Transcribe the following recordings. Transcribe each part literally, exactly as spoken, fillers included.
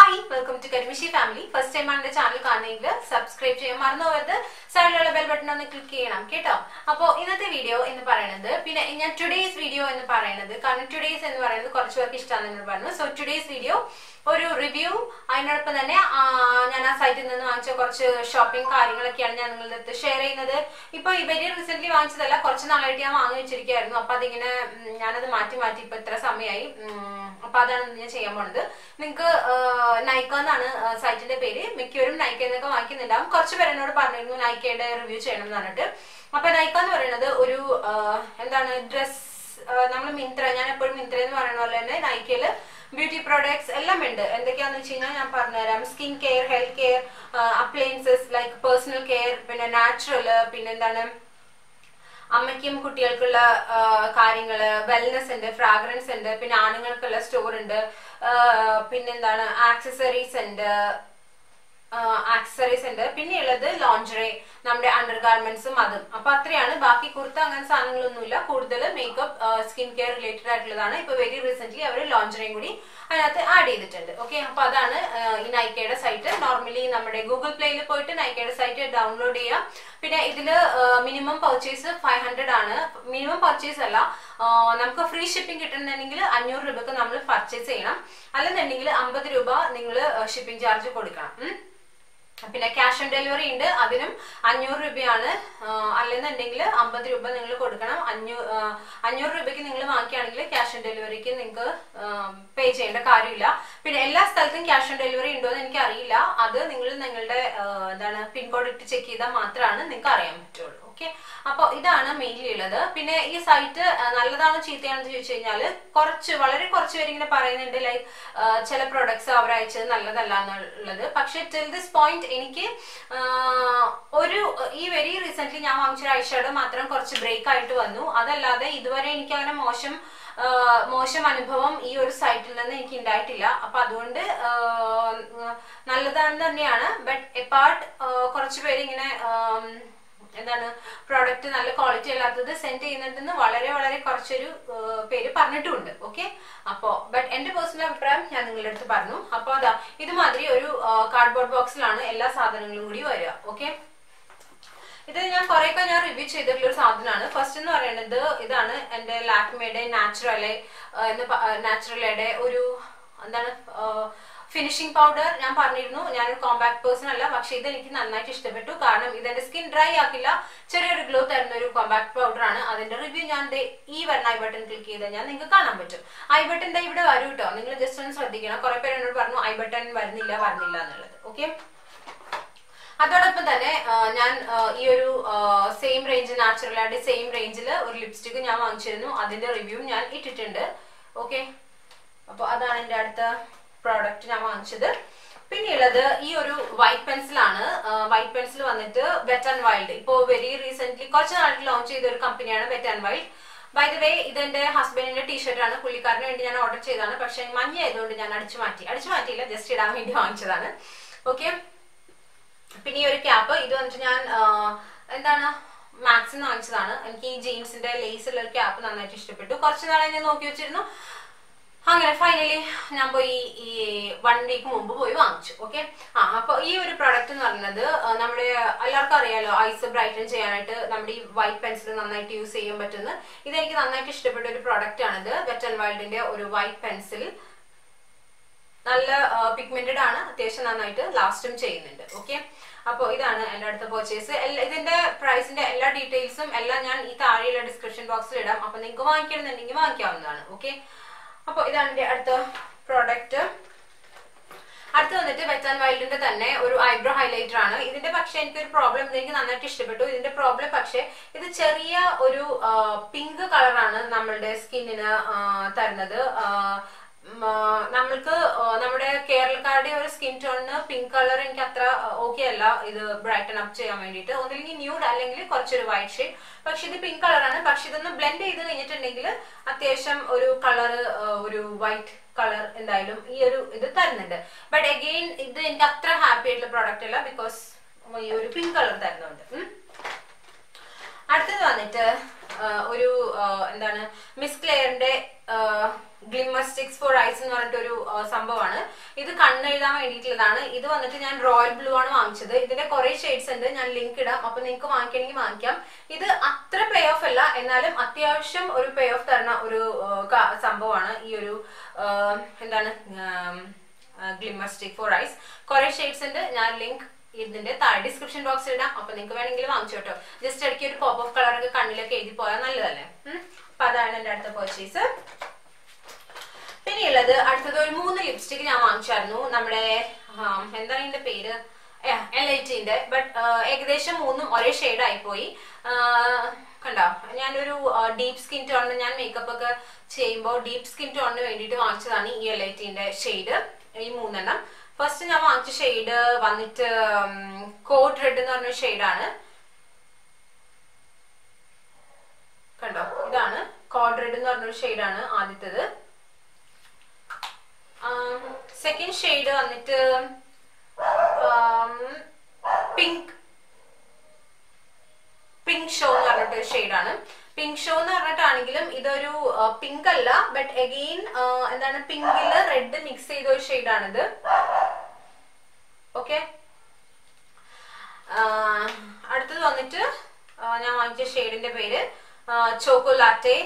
Hi, welcome to Karimishi family. First time on the channel കാണുന്നെങ്കിൽ subscribe ചെയ്യാൻ മറന്നു പോകരുത്. സൈഡിലുള്ള ബെൽ ബട്ടൺ ഒന്ന് ക്ലിക്ക് ചെയ്യണം കേട്ടോ. അപ്പോൾ ഇന്നത്തെ വീഡിയോ എന്ന് പറയുന്നത് പിന്നെ ഞാൻ ടുഡേസ് വീഡിയോ എന്ന് പറയുന്നത് കാരണം ടുഡേസ് എന്ന് പറയുന്നത് കുറച്ച് പേർക്ക് ഇഷ്ടമാണെന്ന് പറഞ്ഞു. സോ ടുഡേസ് വീഡിയോ ഒരു റിവ്യൂ അതിനോടൊപ്പം തന്നെ ഞാൻ ആ സൈറ്റിൽ നിന്ന് വാങ്ങിച്ച കുറച്ച് ഷോപ്പിംഗ് കാര്യങ്ങളൊക്കെയാണ് ഞാൻ നിങ്ങളുടെ അടുത്ത് ഷെയർ ചെയ്യുന്നത്. ഇപ്പൊ ഇവര് റീസെന്റ് വാങ്ങിച്ചതല്ല, കുറച്ച് നാളായിട്ട് ഞാൻ വാങ്ങി വെച്ചിരിക്കുകയായിരുന്നു. അപ്പൊ അതിങ്ങനെ ഞാനത് മാറ്റി മാറ്റി ഇപ്പൊ ഇത്ര സമയമായി. അപ്പൊ അതാണ് ഞാൻ ചെയ്യാൻ പോണത്. നിങ്ങൾക്ക് നൈക്ക എന്നാണ് സൈറ്റിന്റെ പേര്. മിക്കവരും നൈക്ക എന്നൊക്കെ വാങ്ങിക്കുന്നുണ്ടാവും. കുറച്ച് പേര് എന്നോട് പറഞ്ഞിരുന്നു നൈക്കയുടെ റിവ്യൂ ചെയ്യണം എന്ന് പറഞ്ഞിട്ട്. അപ്പൊ നൈക്ക എന്ന് പറയുന്നത് ഒരു എന്താണ് ഡ്രസ്, നമ്മൾ മിന്ത്ര, ഞാൻ എപ്പോഴും മിന്ത്ര എന്ന് പറയുന്ന പോലെ തന്നെ നൈക്കയില് ബ്യൂട്ടി പ്രോഡക്ട്സ് എല്ലാം ഉണ്ട്. എന്തൊക്കെയാന്ന് വെച്ച് കഴിഞ്ഞാൽ ഞാൻ പറഞ്ഞുതരാം. Skin care, health care, appliances like personal care, പിന്നെ നാച്ചുറൽ, പിന്നെ എന്താണ് അമ്മയ്ക്കും കുട്ടികൾക്കുള്ള കാര്യങ്ങള്, വെൽനെസ് ഉണ്ട്, ഫ്രാഗ്രൻസ് ഉണ്ട്, പിന്നെ ആണുങ്ങൾക്കുള്ള സ്റ്റോർ ഉണ്ട്, പിന്നെന്താണ് ആക്സസറീസ് ഉണ്ട് ആക്സസറീസ് ഉണ്ട് പിന്നെയുള്ളത് ലോഞ്ചറി, നമ്മുടെ അണ്ടർ ഗാർമെന്റ്സും അതും. അപ്പൊ അത്രയാണ്. ബാക്കി കുർത്ത അങ്ങനെ സാധനങ്ങളൊന്നുമില്ല. കൂടുതൽ മേക്കപ്പ്, സ്കിൻ കെയർ റിലേറ്റഡ് ആയിട്ടുള്ളതാണ്. ഇപ്പൊ വെരി റീസെന്റ് അവർ ലോഞ്ചറിയും കൂടി അതിനകത്ത് ആഡ് ചെയ്തിട്ടുണ്ട്. ഓക്കെ, അപ്പൊ അതാണ് ഈ നൈക്കയുടെ സൈറ്റ്. നോർമലി നമ്മുടെ ഗൂഗിൾ പ്ലേയിൽ പോയിട്ട് നൈക്കയുടെ സൈറ്റ് ഡൗൺലോഡ് ചെയ്യാം. പിന്നെ ഇതില് മിനിമം പർച്ചേസ് ഫൈവ് ഹൺഡ്രഡ് ആണ്. മിനിമം പർച്ചേസ് അല്ല, നമുക്ക് ഫ്രീ ഷിപ്പിംഗ് കിട്ടണമെന്നുണ്ടെങ്കിൽ അഞ്ഞൂറ് രൂപക്ക് നമ്മൾ പർച്ചേസ് ചെയ്യണം. അല്ലെന്നുണ്ടെങ്കിൽ അമ്പത് രൂപ നിങ്ങൾ ഷിപ്പിംഗ് ചാർജ് കൊടുക്കണം. പിന്നെ ക്യാഷ് ഓൺ ഡെലിവറി ഉണ്ട്, അതിനും അഞ്ഞൂറ് രൂപയാണ്. അല്ലെന്നുണ്ടെങ്കിൽ അമ്പത് രൂപ നിങ്ങൾ കൊടുക്കണം. അഞ്ഞൂ അഞ്ഞൂറ് രൂപയ്ക്ക് നിങ്ങൾ വാങ്ങിക്കുകയാണെങ്കിൽ ക്യാഷ് ഓൺ ഡെലിവറിക്ക് നിങ്ങൾക്ക് പേ ചെയ്യേണ്ട കാര്യമില്ല. പിന്നെ എല്ലാ സ്ഥലത്തും ക്യാഷ് ഓൺ ഡെലിവറി ഉണ്ടോ എന്ന് എനിക്ക് അറിയില്ല. അത് നിങ്ങൾ നിങ്ങളുടെ എന്താണ് പിൻകോഡ് ഇട്ട് ചെക്ക് ചെയ്താൽ മാത്രമാണ് നിങ്ങൾക്ക് അറിയാൻ പറ്റുള്ളൂ. ഓക്കെ, അപ്പൊ ഇതാണ് മെയിൻലി ഉള്ളത്. പിന്നെ ഈ സൈറ്റ് നല്ലതാണോ ചീത്തയാണെന്ന് ചോദിച്ചു കഴിഞ്ഞാല് കുറച്ച് വളരെ കുറച്ച് പേര് ഇങ്ങനെ പറയുന്നുണ്ട് ലൈക്ക് ചില പ്രൊഡക്ട്സ് അവർ അയച്ചത് നല്ലതല്ല എന്നുള്ളത്. പക്ഷെ ടിൽ ദിസ് പോയിന്റ് എനിക്ക് ഒരു ഈ വെരി റീസെന്റ് ഞാൻ വാങ്ങിച്ചൊരു ഐഷാഡോ മാത്രം കുറച്ച് ബ്രേക്ക് ആയിട്ട് വന്നു. അതല്ലാതെ ഇതുവരെ എനിക്ക് അങ്ങനെ മോശം മോശം അനുഭവം ഈ ഒരു സൈറ്റിൽ നിന്ന് എനിക്ക് ഉണ്ടായിട്ടില്ല. അപ്പൊ അതുകൊണ്ട് നല്ലതാണെന്ന് തന്നെയാണ്. ബട്ട് എപ്പാർട്ട് കുറച്ച് പേര് ഇങ്ങനെ എന്താണ് പ്രോഡക്റ്റ് നല്ല ക്വാളിറ്റി അല്ലാത്തത് സെൻഡ് ചെയ്യുന്നുണ്ടെന്ന് വളരെ വളരെ കുറച്ചൊരു പേര് പറഞ്ഞിട്ടുമുണ്ട്. ഓക്കെ, അപ്പോ ബട്ട് എന്റെ പേഴ്സണൽ അഭിപ്രായം ഞാൻ നിങ്ങളുടെ അടുത്ത് പറഞ്ഞു. അപ്പൊ അതാ ഇതുമാതിരി ഒരു കാർഡ്ബോർഡ് ബോക്സിലാണ് എല്ലാ സാധനങ്ങളും കൂടി വരിക. ഓക്കെ, ഇത് ഞാൻ കുറെയൊക്കെ ഞാൻ റിവ്യൂ ചെയ്തിട്ടുള്ള ഒരു സാധനമാണ്. ഫസ്റ്റ് എന്ന് പറയുന്നത് ഇതാണ് എന്റെ ലാക്മേയുടെ നാച്ചുറലെ എന്ന് നാച്ചുറലയുടെ ഒരു എന്താണ് ഫിനിഷിംഗ് പൗഡർ. ഞാൻ പറഞ്ഞിരുന്നു ഞാനൊരു കോമ്പാക്ട് പേഴ്സൺ അല്ല, പക്ഷെ ഇത് എനിക്ക് നന്നായിട്ട് ഇഷ്ടപ്പെട്ടു. കാരണം ഇതെന്റെ സ്കിൻ ഡ്രൈ ആക്കില്ല, ചെറിയൊരു ഗ്ലോ തരുന്ന ഒരു കോമ്പാക്ട് പൗഡർ ആണ്. അതിന്റെ റിവ്യൂ ഞാൻ ഈ വരുന്ന ഐ ബട്ടൺ ക്ലിക്ക് ചെയ്ത് കഴിഞ്ഞാൽ നിങ്ങൾക്ക് കാണാൻ പറ്റും. ഐ ബട്ടന്റെ ഇവിടെ വരും കേട്ടോ, നിങ്ങൾ ജസ്റ്റ് ഒന്ന് ശ്രദ്ധിക്കണം. കുറെ പേര് എന്നോട് പറഞ്ഞു ഐ ബട്ടൺ വരുന്നില്ല വരുന്നില്ല എന്നുള്ളത്. ഓക്കെ, അതോടൊപ്പം തന്നെ ഞാൻ ഈ ഒരു സെയിം റേഞ്ച് നാച്ചുറലായിട്ട് സെയിം റേഞ്ചിൽ ഒരു ലിപ്സ്റ്റിക് ഞാൻ വാങ്ങിച്ചിരുന്നു. അതിന്റെ റിവ്യൂ ഞാൻ ഇട്ടിട്ടുണ്ട്. ഓക്കെ, അപ്പൊ അതാണ് എന്റെ അടുത്ത പ്രോഡക്റ്റ് ഞാൻ വാങ്ങിച്ചത്. പിന്നെയുള്ളത് ഈ ഒരു വൈറ്റ് പെൻസിൽ ആണ്. വൈറ്റ് പെൻസിൽ വന്നിട്ട് വെറ്റ് ആൻഡ് വൈൽഡ്. ഇപ്പോ വെരി റീസെന്റ് കുറച്ച് നാളിൽ ലോഞ്ച് ചെയ്ത ഒരു കമ്പനിയാണ് wet and wild. By the way ഇതെന്റെ ഹസ്ബൻഡിന്റെ ടീഷർട്ട് ആണ്. പുള്ളിക്കാരന് വേണ്ടി ഞാൻ ഓർഡർ ചെയ്തതാണ്. പക്ഷെ മഞ്ഞ ആയതുകൊണ്ട് ഞാൻ അടിച്ചു മാറ്റി അടിച്ചു മാറ്റിയില്ല ജസ്റ്റ് ഇടാൻ വേണ്ടി വാങ്ങിച്ചതാണ്. ഓക്കെ, പിന്നെ ഈ ഒരു ക്യാപ്പ് ഇത് വന്നിട്ട് ഞാൻ എന്താണ് മാക്സിന്ന് വാങ്ങിച്ചതാണ്. എനിക്ക് ഈ ജീൻസിന്റെ ലേസ് ഉള്ള ഒരു ക്യാപ്പ് നന്നായിട്ട് ഇഷ്ടപ്പെട്ടു. കുറച്ച് നാളെ ഞാൻ നോക്കി വെച്ചിരുന്നു. അങ്ങനെ ഫൈനലി ഞാൻ പോയി ഈ വൺ വീക്ക് മുമ്പ് പോയി വാങ്ങിച്ചു. ഓക്കെ, ആ അപ്പൊ ഈ ഒരു പ്രോഡക്റ്റ് എന്ന് പറയുന്നത് നമ്മുടെ എല്ലാവർക്കും അറിയാലോ, ഐസ് ബ്രൈറ്റൻ ചെയ്യാനായിട്ട് നമ്മുടെ ഈ വൈറ്റ് പെൻസിൽ നന്നായിട്ട് യൂസ് ചെയ്യാൻ പറ്റുന്ന ഇതെനിക്ക് നന്നായിട്ട് ഇഷ്ടപ്പെട്ട ഒരു പ്രോഡക്റ്റ് ആണിത്. വെറ്റ് ആൻഡ് വൈൽഡിന്റെ ഒരു വൈറ്റ് പെൻസിൽ നല്ല പിഗ്മെന്റഡ് ആണ്, അത്യാവശ്യം നന്നായിട്ട് ലാസ്റ്റും ചെയ്യുന്നുണ്ട്. ഓക്കെ, അപ്പൊ ഇതാണ് എന്റെ അടുത്ത പർച്ചേസ്. ഇതിന്റെ പ്രൈസിന്റെ എല്ലാ ഡീറ്റെയിൽസും എല്ലാം ഞാൻ ഈ താഴെയുള്ള ഡിസ്ക്രിപ്ഷൻ ബോക്സിൽ ഇടാം. അപ്പൊ നിങ്ങൾക്ക് വാങ്ങിക്കണമെന്നുണ്ടെങ്കിൽ വാങ്ങിക്കാവുന്നതാണ്. ഓക്കെ, അപ്പൊ ഇതാണ് എന്റെ അടുത്ത പ്രോഡക്റ്റ്. അടുത്ത് വന്നിട്ട് വെറ്റ് ആൻഡ് വൈൽഡിന്റെ തന്നെ ഒരു ഐബ്രോ ഹൈലൈറ്റർ ആണ്. ഇതിന്റെ പക്ഷെ എനിക്കൊരു പ്രോബ്ലം, എനിക്ക് നന്നായിട്ട് ഇഷ്ടപ്പെട്ടു. ഇതിന്റെ പ്രോബ്ലം പക്ഷെ ഇത് ചെറിയ ഒരു പിങ്ക് കളറാണ് നമ്മളുടെ സ്കിന്നിന് തരുന്നത്. നമ്മൾക്ക് നമ്മുടെ കേരളക്കാരുടെ ഒരു സ്കിൻ ടോണിന് പിങ്ക് കളർ എനിക്ക് അത്ര ഓക്കെ അല്ല ഇത് ബ്രൈറ്റൻ അപ്പ് ചെയ്യാൻ വേണ്ടിയിട്ട്. ഒന്നില്ലെങ്കിൽ ന്യൂഡ് അല്ലെങ്കിൽ കുറച്ചൊരു വൈറ്റ് ഷെയ്ഡ്. പക്ഷെ ഇത് പിങ്ക് കളറാണ്. പക്ഷെ ഇതൊന്ന് ബ്ലെൻഡ് ചെയ്ത് കഴിഞ്ഞിട്ടുണ്ടെങ്കിൽ അത്യാവശ്യം ഒരു കളർ, ഒരു വൈറ്റ് കളർ എന്തായാലും ഈ ഒരു ഇത് തരുന്നുണ്ട്. ബട്ട് അഗെയിൻ ഇത് എനിക്ക് അത്ര ഹാപ്പി ആയിട്ടുള്ള പ്രോഡക്റ്റ് അല്ല, ബിക്കോസ് ഈ ഒരു പിങ്ക് കളർ തരുന്നുണ്ട്. അടുത്തത് വന്നിട്ട് ഒരു എന്താണ് മിസ് ക്ലെയറിന്റെ ഗ്ലിമ്മർ സ്റ്റിക്സ് ഫോർ ഐസ് എന്ന് പറഞ്ഞിട്ടൊരു സംഭവമാണ്. ഇത് കണ്ണെഴുതാൻ വേണ്ടിയിട്ടുള്ളതാണ്. ഇത് വന്നിട്ട് ഞാൻ റോയൽ ബ്ലൂ ആണ് വാങ്ങിച്ചത്. ഇതിന്റെ കുറെ ഷെയ്ഡ്സ് ഉണ്ട്, ഞാൻ ലിങ്ക് ഇടാം, അപ്പൊ നിങ്ങൾക്ക് വാങ്ങിക്കണമെങ്കിൽ വാങ്ങിക്കാം. ഇത് അത്ര പേ ഓഫ് അല്ല, എന്നാലും അത്യാവശ്യം ഒരു പേ ഓഫ് തരുന്ന ഒരു സംഭവമാണ് ഈ ഒരു എന്താണ് ഗ്ലിമ്മർ സ്റ്റിക് ഫോർ ഐസ്. കുറെ ഷെയ്ഡ്സ് ഉണ്ട്, ഞാൻ ലിങ്ക് ഇതിന്റെ താഴെ ഡിസ്ക്രിപ്ഷൻ ബോക്സിൽ ഇടാം, അപ്പൊ നിങ്ങൾക്ക് വേണമെങ്കിൽ വാങ്ങിച്ചോട്ടോ. ജസ്റ്റ് ഇടയ്ക്ക് ഒരു പോപ്പ് ഓഫ് കളറൊക്കെ കണ്ണിലൊക്കെ എഴുതി പോയാൽ നല്ലതല്ലേ. അപ്പൊ അതാണ് എന്റെ അടുത്ത പർച്ചേസ്. പിന്നെയുള്ളത് അടുത്തത് ഒരു മൂന്ന് ലിപ്സ്റ്റിക് ഞാൻ വാങ്ങിച്ചായിരുന്നു. നമ്മുടെ എന്താണ് ഇതിന്റെ പേര്, എൽ ഐ ടിന്റെ. ബട്ട് ഏകദേശം മൂന്നും ഒരേ ഷെയ്ഡ് ആയിപ്പോയി. കണ്ടോ, ഞാനൊരു ഡീപ് സ്കിൻ ടോണിന് ഞാൻ മേക്കപ്പ് ഒക്കെ ചെയ്യുമ്പോൾ ഡീപ് സ്കിൻ ടോണിന് വേണ്ടിയിട്ട് വാങ്ങിച്ചതാണ് ഈ എൽ ഐ ടിന്റെ ഷെയ്ഡ്, ഈ മൂന്നെണ്ണം. ഫസ്റ്റ് ഞാൻ വാങ്ങിച്ച ഷെയ്ഡ് വന്നിട്ട് കോഡ് റെഡ് എന്ന് പറഞ്ഞ ഷെയ്ഡാണ്. കണ്ടോ, ഇതാണ് കോഡ് റെഡ് എന്ന് പറഞ്ഞൊരു ഷെയ്ഡാണ് ആദ്യത്തേത്. സെക്കൻഡ് ഷെയ്ഡ് വന്നിട്ട് പിങ്ക് പിങ്ക് ഷോ എന്ന് പറഞ്ഞിട്ടൊരു ഷെയ്ഡാണ്. പിങ്ക് ഷോ എന്ന് പറഞ്ഞിട്ടാണെങ്കിലും ഇതൊരു പിങ്ക് അല്ല, ബട്ട് അഗെയിൻ എന്താണ് പിങ്കില് റെഡ് മിക്സ് ചെയ്ത ഒരു ഷെയ്ഡാണിത്. ഓക്കെ, അടുത്തത് വന്നിട്ട് ഞാൻ വാങ്ങിച്ച ഷെയ്ഡിന്റെ പേര് choco latte,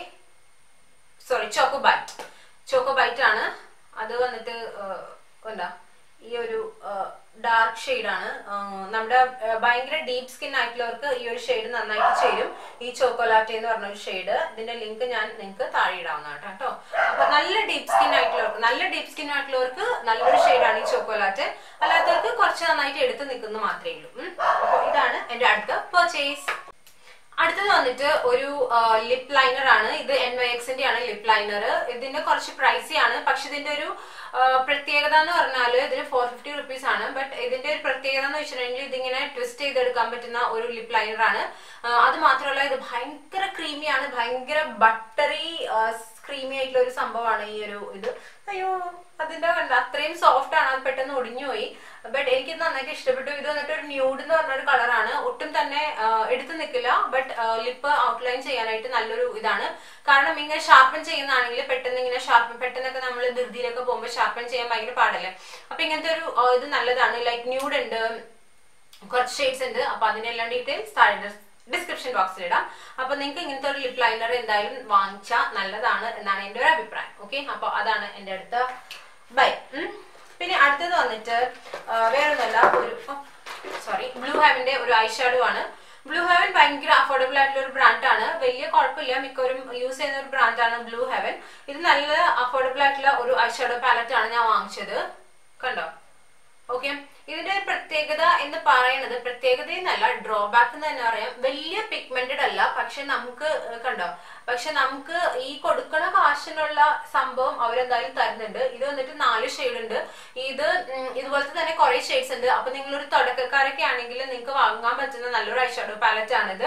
sorry choco bite. Choco bite ആണ്. അത് വന്നിട്ട് എന്താ ഈ ഒരു ഡാർക്ക് ഷെയ്ഡാണ്. നമ്മുടെ ഭയങ്കര ഡീപ് സ്കിൻ ആയിട്ടുള്ളവർക്ക് ഈ ഒരു ഷെയ്ഡ് നന്നായിട്ട് ചേരും, ഈ ചോക്കോലാറ്റെ എന്ന് പറഞ്ഞ ഒരു ഷെയ്ഡ്. ഇതിന്റെ ലിങ്ക് ഞാൻ നിങ്ങൾക്ക് താഴെ ഇടാവുന്നതാണ് കേട്ടോ. അപ്പൊ നല്ല ഡീപ് സ്കിൻ ആയിട്ടുള്ളവർക്ക് നല്ല ഡീപ് സ്കിൻ ആയിട്ടുള്ളവർക്ക് നല്ലൊരു ഷെയ്ഡാണ് ഈ ചോക്കോലാറ്റെ. അല്ലാത്തവർക്ക് കുറച്ച് നന്നായിട്ട് എടുത്ത് നിൽക്കുന്ന മാത്രമേ ഉള്ളൂ. അപ്പൊ ഇതാണ് എന്റെ അടുത്ത പർച്ചേസ്. അടുത്തത് വന്നിട്ട് ഒരു ലിപ് ലൈനർ ആണ്. ഇത് എൻ വൈ എക്സിന്റെ ആണ് ലിപ് ലൈനർ. ഇതിന്റെ കുറച്ച് പ്രൈസി ആണ്, പക്ഷെ ഇതിന്റെ ഒരു പ്രത്യേകത എന്ന് പറഞ്ഞാൽ ഇതിന് ഫോർ ഫിഫ്റ്റി റുപ്പീസ് ആണ്. ബട്ട് ഇതിന്റെ ഒരു പ്രത്യേകത എന്ന് വെച്ചിട്ടുണ്ടെങ്കിൽ ഇതിങ്ങനെ ട്വിസ്റ്റ് ചെയ്തെടുക്കാൻ പറ്റുന്ന ഒരു ലിപ് ലൈനർ ആണ്. അത് മാത്രമല്ല ഇത് ഭയങ്കര ക്രീമിയാണ്, ഭയങ്കര ബട്ടറി ക്രീമി ആയിട്ടുള്ള ഒരു സംഭവമാണ് ഈ ഒരു ഇത്. അയ്യോ, അതിന്റെ കണ്ട അത്രയും സോഫ്റ്റ് ആണ്, അത് പെട്ടെന്ന് ഒടിഞ്ഞു പോയി. ബട്ട് എനിക്ക് നന്നായിട്ട് ഇഷ്ടപ്പെട്ടു. ഇത് വന്നിട്ട് ഒരു ന്യൂഡ് എന്ന് പറഞ്ഞൊരു കളറാണ്, ഒട്ടും തന്നെ എടുത്തു നിൽക്കില്ല. ബട്ട് ലിപ്പ് ഔട്ട്ലൈൻ ചെയ്യാനായിട്ട് നല്ലൊരു ഇതാണ്. കാരണം ഇങ്ങനെ ഷാർപ്പൻ ചെയ്യുന്നതാണെങ്കിൽ പെട്ടെന്ന് ഇങ്ങനെ ഷാർപ്പൻ പെട്ടെന്നൊക്കെ നമ്മൾ ധൃതിയിലൊക്കെ പോകുമ്പോൾ ഷാർപ്പൻ ചെയ്യാൻ ഭയങ്കര പാടല്ലേ. അപ്പൊ ഇങ്ങനത്തെ ഒരു ഇത് നല്ലതാണ്. ലൈക്ക് ന്യൂഡ് ഉണ്ട്, കുറച്ച് ഷെയ്ഡ്സ് ഉണ്ട്. അപ്പൊ അതിനെല്ലാം ഡീറ്റെയിൽസ് താഴെ ഡിസ്ക്രിപ്ഷൻ ബോക്സിൽ ഇടാം. അപ്പൊ നിങ്ങൾക്ക് ഇങ്ങനത്തെ ഒരു ലിപ് ലൈനർ എന്തായാലും വാങ്ങിച്ചാൽ നല്ലതാണ് എന്നാണ് എന്റെ ഒരു അഭിപ്രായം. ഓക്കെ, അപ്പൊ അതാണ് എന്റെ അടുത്ത ബൈ. പിന്നെ അടുത്തത് വന്നിട്ട് വേറൊന്നല്ല, ഒരു സോറി ബ്ലൂ ഹെവന്റെ ഒരു ഐ ഷാഡോ ആണ്. ബ്ലൂ ഹെവൻ ഭയങ്കര അഫോർഡബിൾ ആയിട്ടുള്ള ഒരു ബ്രാൻഡാണ്, വലിയ കുഴപ്പമില്ല, മിക്കവരും യൂസ് ചെയ്യുന്ന ഒരു ബ്രാൻഡാണ് ബ്ലൂ ഹെവൻ. ഇത് നല്ല അഫോർഡബിൾ ആയിട്ടുള്ള ഒരു ഐ ഷാഡോ പാലറ്റ് ആണ് ഞാൻ വാങ്ങിച്ചത്. കണ്ടോ, ഓക്കെ. ഇതിന്റെ പ്രത്യേകത എന്ന് പറയുന്നത്, പ്രത്യേകതയെന്നല്ല ഡ്രോബാക്ക് എന്ന് തന്നെ പറയാം, വലിയ പിഗ്മെന്റഡ് അല്ല. പക്ഷെ നമുക്ക് കണ്ടോ, പക്ഷെ നമുക്ക് ഈ കൊടുക്കണ കാശിനുള്ള സംഭവം അവരെന്തായാലും തരുന്നുണ്ട്. ഇത് വന്നിട്ട് നാല് ഷെയ്ഡ് ഉണ്ട്. ഇത് ഇതുപോലത്തെ തന്നെ കുറെ ഷെയ്ഡ്സ് ഉണ്ട്. അപ്പൊ നിങ്ങളൊരു തുടക്കക്കാരൊക്കെ ആണെങ്കിൽ നിങ്ങൾക്ക് വാങ്ങാൻ പറ്റുന്ന നല്ലൊരു ഐഷാഡോ പാലറ്റ് ആണിത്.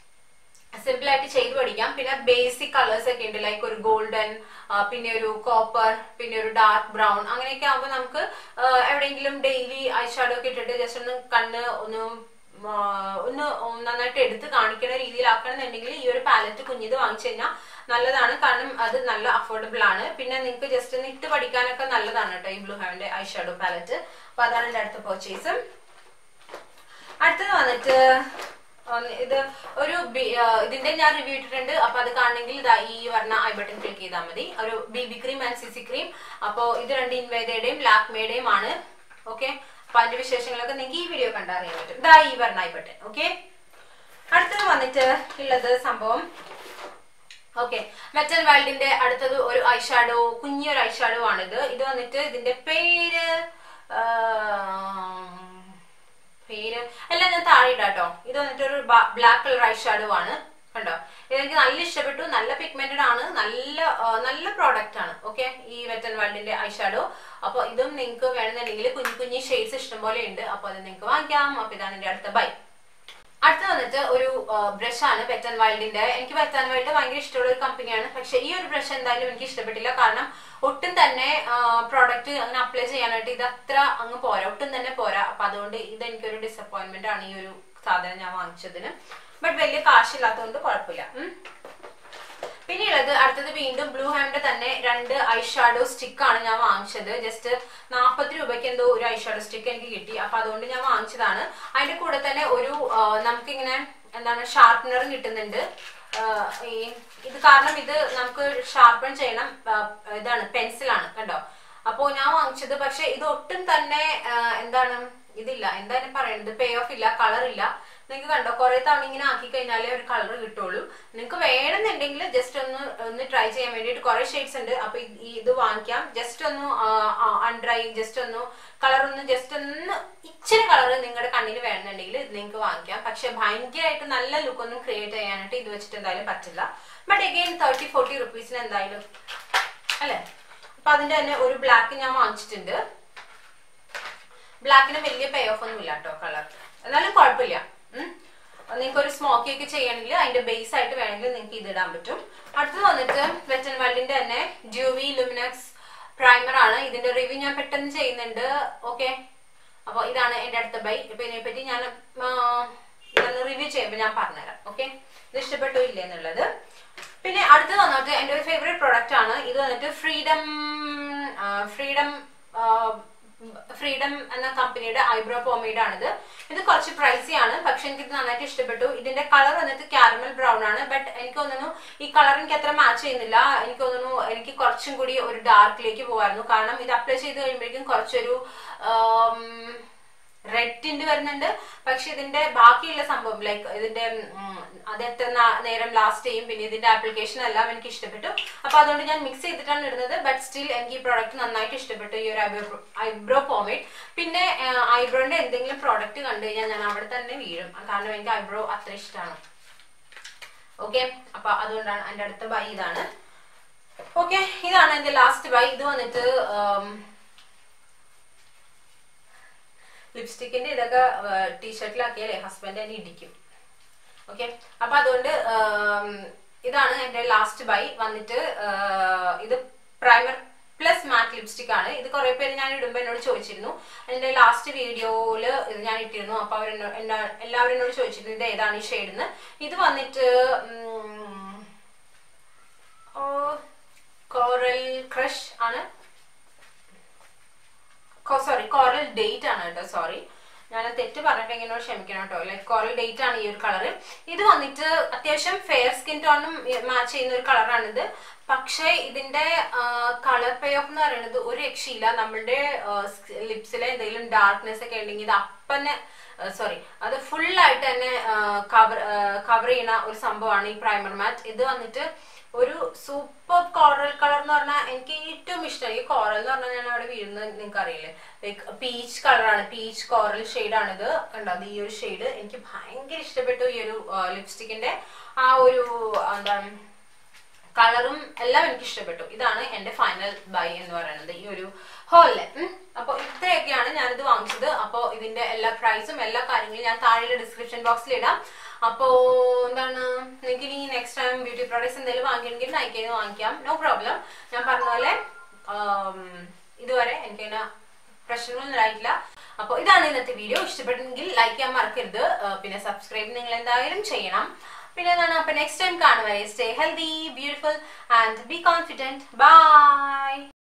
സിമ്പിൾ ആയിട്ട് ചെയ്ത് പഠിക്കാം. പിന്നെ ബേസിക് കളേഴ്സ് ഒക്കെ ഉണ്ട്, ലൈക്ക് ഒരു ഗോൾഡൻ, പിന്നെ ഒരു കോപ്പർ, പിന്നെ ഒരു ഡാർക്ക് ബ്രൗൺ, അങ്ങനെയൊക്കെ ആകുമ്പോൾ നമുക്ക് എവിടെയെങ്കിലും ഡെയിലി ഐഷാഡോ ഒക്കെ ഇട്ടിട്ട് ജസ്റ്റ് ഒന്ന് കണ്ണ് ഒന്ന് ഒന്ന് നന്നായിട്ട് എടുത്ത് കാണിക്കുന്ന രീതിയിലാക്കണമെന്നുണ്ടെങ്കിൽ ഈ ഒരു പാലറ്റ് കുഞ്ഞിത് വാങ്ങിച്ചു കഴിഞ്ഞാൽ നല്ലതാണ്. കാരണം അത് നല്ല അഫോർഡബിൾ ആണ്. പിന്നെ നിങ്ങൾക്ക് ജസ്റ്റ് ഒന്ന് ഇട്ട് പഠിക്കാനൊക്കെ നല്ലതാണ് കേട്ടോ ഈ ബ്ലൂ ഹെവന്റെ ഐഷാഡോ പാലറ്റ്. അപ്പൊ അതാണ് എന്റെ അടുത്ത പർച്ചേസ്. അടുത്തത് വന്നിട്ട് ഇത് ഒരു ഇതിന്റെ ഞാൻ റിവ്യൂ ഇട്ടിട്ടുണ്ട്. അപ്പൊ അത് കാണണമെങ്കിൽ ഇതാ ഈ പറഞ്ഞ ഐ ബട്ടൺ ക്ലിക്ക് ചെയ്താൽ മതി. ഒരു B B cream and C C cream. അപ്പൊ ഇത് രണ്ട് ഇൻവേദയുടെയും ലാക്മേയുടെയും ആണ്. ഓക്കെ, അപ്പൊ അതിന്റെ വിശേഷങ്ങളൊക്കെ നിങ്ങൾക്ക് ഈ വീഡിയോ കണ്ടറിയാൻ പറ്റും. ഇതാ ഈ പറഞ്ഞ ഐ ബട്ടൺ. ഓക്കെ, അടുത്തത് വന്നിട്ട് ഉള്ളത് സംഭവം ഓക്കെ വെറ്റ് ആൻഡ് വൈൽഡിന്റെ അടുത്തത് ഒരു ഐഷാഡോ, കുഞ്ഞൊരു ഐഷാഡോ ആണിത്. ഇത് വന്നിട്ട് ഇതിന്റെ പേര് പേര് എല്ലാം ഞാൻ താഴെ ഇടാട്ടോ. ഇത് വന്നിട്ട് ഒരു ബ്ലാക്ക് കളർ ഐഷാഡോ ആണ്. കണ്ടോ, ഇതെനിക്ക് നല്ല ഇഷ്ടപ്പെട്ടു. നല്ല പിഗ്മെന്റഡ് ആണ്, നല്ല നല്ല പ്രോഡക്റ്റ് ആണ്. ഓക്കെ, ഈ വെറ്റ് ആൻഡ് വൈൽഡിന്റെ ഐഷാഡോ. അപ്പൊ ഇതും നിങ്ങൾക്ക് വേണമെന്നുണ്ടെങ്കിൽ കുഞ്ഞു കുഞ്ഞു ഷെയ്ഡ്സ് ഇഷ്ടം പോലെ ഉണ്ട്. അപ്പൊ അത് നിങ്ങൾക്ക് വാങ്ങിക്കാം. അപ്പൊ ഇതാണ് എന്റെ അടുത്ത ബൈ. അടുത്ത വന്നിട്ട് ഒരു ബ്രഷ് ആണ് വെറ്റ് ആൻഡ് വൈൽഡിന്റെ. എനിക്ക് വെറ്റ് ആൻഡ് വൈൽഡ് ഭയങ്കര ഇഷ്ടമുള്ള ഒരു കമ്പനിയാണ്. പക്ഷെ ഈ ഒരു ബ്രഷ് എന്തായാലും എനിക്ക് ഇഷ്ടപ്പെട്ടില്ല. കാരണം ഒട്ടും തന്നെ പ്രോഡക്റ്റ് അങ്ങനെ അപ്ലൈ ചെയ്യാനായിട്ട് ഇത് അത്ര അങ്ങ് പോരാ, ഒട്ടും തന്നെ പോരാ. അപ്പൊ അതുകൊണ്ട് ഇത് എനിക്കൊരു ഡിസപ്പോയിന്റ്മെന്റ് ആണ് ഈ ഒരു സാധനം ഞാൻ വാങ്ങിച്ചതിന്. ബട്ട് വലിയ കാശില്ലാത്തതുകൊണ്ട് കുഴപ്പമില്ല. പിന്നെയുള്ളത് അടുത്തത് വീണ്ടും ബ്ലൂ ഹാൻഡിന്റെ തന്നെ രണ്ട് ഐ ഷാഡോ സ്റ്റിക്ക് ആണ് ഞാൻ വാങ്ങിച്ചത്. ജസ്റ്റ് നാൽപ്പത് രൂപയ്ക്ക് എന്തോ ഒരു ഐ ഷാഡോ സ്റ്റിക്ക് എനിക്ക് കിട്ടി. അപ്പൊ അതുകൊണ്ട് ഞാൻ വാങ്ങിച്ചതാണ്. അതിന്റെ കൂടെ തന്നെ ഒരു നമുക്കിങ്ങനെ എന്താണ് ഷാർപ്പനറും കിട്ടുന്നുണ്ട്. ഈ ഇത് കാരണം ഇത് നമുക്ക് ഷാർപ്പൺ ചെയ്യണം. ഇതാണ് പെൻസിലാണ് കണ്ടോ. അപ്പോ ഞാൻ വാങ്ങിച്ചത്. പക്ഷെ ഇത് ഒട്ടും തന്നെ എന്താണ് ഇതില്ല, എന്താണ് പറയുന്നത്, പേ ഓഫ് ഇല്ല, കളർ ഇല്ല. നിങ്ങൾക്ക് കണ്ടോ കുറെ തവണ ഇങ്ങനെ ആക്കി കഴിഞ്ഞാലേ ഒരു കളർ കിട്ടുള്ളൂ. നിങ്ങൾക്ക് വേണമെന്നുണ്ടെങ്കിൽ ജസ്റ്റ് ഒന്ന് ഒന്ന് ട്രൈ ചെയ്യാൻ വേണ്ടിയിട്ട് കുറെ ഷെയ്ഡ്സ് ഉണ്ട്. അപ്പൊ ഇത് വാങ്ങിക്കാം. ജസ്റ്റ് ഒന്ന് അൺഡ്രൈ, ജസ്റ്റ് ഒന്ന് കളർ ഒന്ന് ജസ്റ്റ് ഒന്ന് ഇച്ചിരി കളർ നിങ്ങളുടെ കണ്ണിന് വേണമെന്നുണ്ടെങ്കിൽ ഇത് നിങ്ങൾക്ക് വാങ്ങിക്കാം. പക്ഷെ ഭയങ്കരമായിട്ട് നല്ല ലുക്ക് ഒന്നും ക്രിയേറ്റ് ചെയ്യാനായിട്ട് ഇത് വെച്ചിട്ട് എന്തായാലും പറ്റില്ല. ബട്ട് അഗെയിൻ തേർട്ടി ഫോർട്ടി റുപ്പീസിന് എന്തായാലും അല്ലെ. അപ്പൊ അതിന്റെ തന്നെ ഒരു ബ്ലാക്ക് ഞാൻ വാങ്ങിച്ചിട്ടുണ്ട്. ബ്ലാക്കിന് വലിയ പേ ഓഫ് ഒന്നും ഇല്ല കേട്ടോ കളർ, എന്നാലും കുഴപ്പമില്ല. നിങ്ങൾക്ക് ഒരു സ്മോക്കി ഒക്കെ ചെയ്യണമെങ്കിൽ അതിന്റെ ബേസ് ആയിട്ട് വേണമെങ്കിൽ നിങ്ങൾക്ക് ഇത് ഇടാൻ പറ്റും. അടുത്തത് വന്നിട്ട് വെറ്റ് ആൻഡ് വൈൽഡിന്റെ തന്നെ ഡ്യൂവി ലുമിനക്സ് പ്രൈമർ ആണ്. ഇതിന്റെ റിവ്യൂ ഞാൻ പെട്ടെന്ന് ചെയ്യുന്നുണ്ട്. ഓക്കെ, അപ്പൊ ഇതാണ് എന്റെ അടുത്ത ബൈ. ഇപ്പൊ ഇതിനെപ്പറ്റി ഞാൻ റിവ്യൂ ചെയ്യുമ്പോൾ ഞാൻ പറഞ്ഞുതരാം. ഓക്കെ, ഇത് ഇഷ്ടപ്പെട്ടോ ഇല്ലേ എന്നുള്ളത്. പിന്നെ അടുത്തത് വന്നിട്ട് എന്റെ ഒരു ഫേവറേറ്റ് പ്രോഡക്റ്റ് ആണ്. ഇത് വന്നിട്ട് ഫ്രീഡം ഫ്രീഡം ഫ്രീഡം എന്ന കമ്പനിയുടെ ഐബ്രോ പോമേഡ് ആണിത്. ഇത് കുറച്ച് പ്രൈസി ആണ്, പക്ഷെ എനിക്കിത് നന്നായിട്ട് ഇഷ്ടപ്പെട്ടു. ഇതിന്റെ കളർ വന്നിട്ട് കാരമൽ ബ്രൗൺ ആണ്. ബട്ട് എനിക്ക് തോന്നുന്നു ഈ കളർ എനിക്ക് അത്ര മാച്ച് ചെയ്യുന്നില്ല. എനിക്ക് തോന്നുന്നു എനിക്ക് കുറച്ചും കൂടി ഒരു ഡാർക്കിലേക്ക് പോകായിരുന്നു. കാരണം ഇത് അപ്ലൈ ചെയ്ത് കഴിയുമ്പോഴേക്കും കുറച്ചൊരു റെഡ് ടിന്റ് വരുന്നുണ്ട്. പക്ഷെ ഇതിന്റെ ബാക്കിയുള്ള സംഭവം ലൈക്ക് ഇതിന്റെ അത് എത്ര നേരം ലാസ്റ്റ് ചെയ്യും, പിന്നെ ഇതിന്റെ ആപ്ലിക്കേഷൻ എല്ലാം എനിക്ക് ഇഷ്ടപ്പെട്ടു. അപ്പൊ അതുകൊണ്ട് ഞാൻ മിക്സ് ചെയ്തിട്ടാണ് ഇടുന്നത്. ബട്ട് സ്റ്റിൽ എനിക്ക് ഈ പ്രോഡക്റ്റ് നന്നായിട്ട് ഇഷ്ടപ്പെട്ടു, ഈ ഒരു ഐബ്രോ ഐബ്രോ പോമേഡ്. പിന്നെ ഐബ്രോന്റെ എന്തെങ്കിലും പ്രോഡക്റ്റ് കണ്ടു കഴിഞ്ഞാൽ ഞാൻ അവിടെ തന്നെ വീഴും, കാരണം എനിക്ക് ഐബ്രോ അത്ര ഇഷ്ടമാണ്. ഓക്കെ, അപ്പൊ അതുകൊണ്ടാണ് എന്റെ അടുത്ത ബൈ ഇതാണ്. ഓക്കെ, ഇതാണ് എന്റെ ലാസ്റ്റ് ബൈ. ഇത് വന്നിട്ട് ലിപ്സ്റ്റിക്കിന്റെ ഇതൊക്കെ ടീഷർട്ടിലാക്കിയാലേ ഹസ്ബൻഡ് എന്നെ ഇടിക്കും. ഓക്കെ, അപ്പൊ അതുകൊണ്ട് ഇതാണ് എന്റെ ലാസ്റ്റ് ബൈ വന്നിട്ട്. ഇത് പ്രൈമർ പ്ലസ് മാറ്റ് ലിപ്സ്റ്റിക് ആണ്. ഇത് കുറെ പേര് ഞാൻ ഇടുമ്പോ എന്നോട് ചോദിച്ചിരുന്നു. എന്റെ ലാസ്റ്റ് വീഡിയോയില് ഇത് ഞാൻ ഇട്ടിരുന്നു. അപ്പൊ അവർ എല്ലാവരും എന്നോട് ചോദിച്ചിരുന്നു ഇത് ഏതാണ് ഈ ഷെയ്ഡെന്ന്. ഇത് വന്നിട്ട് കോറൽ ക്രഷ് ആണ്. സോറി കോറൽ ഡേറ്റ് ആണ് കേട്ടോ. സോറി, ഞാൻ തെറ്റ് പറഞ്ഞിട്ടെങ്കിൽ എന്നോട് ക്ഷമിക്കണം കേട്ടോ. ലൈക്ക് കോറൽ ഡേറ്റ് ആണ് ഈ ഒരു കളറ്. ഇത് വന്നിട്ട് അത്യാവശ്യം ഫെയർ സ്കിൻ ടോണും മാച്ച് ചെയ്യുന്ന ഒരു കളറാണിത്. പക്ഷേ ഇതിന്റെ കളർ പേ ഓഫ് എന്ന് പറയുന്നത് ഒരു രക്ഷയില്ല. നമ്മളുടെ ലിപ്സിലെ എന്തെങ്കിലും ഡാർക്ക്നെസ് ഒക്കെ ഉണ്ടെങ്കിൽ ഇത് അപ്പന്നെ സോറി അത് ഫുൾ ആയിട്ട് തന്നെ കവർ കവർ ചെയ്യുന്ന ഒരു സംഭവമാണ് ഈ പ്രൈമർ മാറ്റ്. ഇത് വന്നിട്ട് ഒരു സൂപ്പർ കോറൽ കളർ എന്ന് പറഞ്ഞാൽ എനിക്ക് ഏറ്റവും ഇഷ്ടം. ഈ കോറൽ എന്ന് പറഞ്ഞാൽ ഞാൻ അവിടെ വീഴുന്നത് നിങ്ങൾക്ക് അറിയില്ലേ, ലൈക്ക് പീച്ച് കളറാണ്, പീച്ച് കോറൽ ഷെയ്ഡാണിത്. കണ്ടോ, അത് ഈ ഒരു ഷെയ്ഡ് എനിക്ക് ഭയങ്കര ഇഷ്ടപ്പെട്ടു. ഈ ഒരു ലിപ്സ്റ്റിക്കിന്റെ ആ ഒരു എന്താണ് കളറും എല്ലാം എനിക്ക് ഇഷ്ടപ്പെട്ടു. ഇതാണ് എന്റെ ഫൈനൽ ബൈ എന്ന് പറയുന്നത് ഈ ഒരു ഹോളില്. അപ്പൊ ഇത്രയൊക്കെയാണ് ഞാനിത് വാങ്ങിച്ചത്. അപ്പൊ ഇതിന്റെ എല്ലാ പ്രൈസും എല്ലാ കാര്യങ്ങളും ഞാൻ താഴെ ഡിസ്ക്രിപ്ഷൻ ബോക്സിൽ ഇടാം. അപ്പോ എന്താണ് നിങ്ങൾക്ക് ഇനി നെക്സ്റ്റ് ടൈം ബ്യൂട്ടി പ്രോഡക്ട്സ് എന്തെങ്കിലും വാങ്ങിക്കണമെങ്കിൽ നൈക്കയിൽ വാങ്ങിക്കാം, നോ പ്രോബ്ലം. ഞാൻ പറഞ്ഞ പോലെ ഇതുവരെ എനിക്കതിന് പ്രശ്നങ്ങളൊന്നും ആയിട്ടില്ല. അപ്പൊ ഇതാണ് ഇന്നത്തെ വീഡിയോ. ഇഷ്ടപ്പെട്ടെങ്കിൽ ലൈക്ക് ചെയ്യാൻ മറക്കരുത്. പിന്നെ സബ്സ്ക്രൈബ് നിങ്ങൾ എന്തായാലും ചെയ്യണം. പിന്നെ എന്താണ്, അപ്പൊ നെക്സ്റ്റ് ടൈം കാണുവരെ stay healthy, beautiful and be confident. By.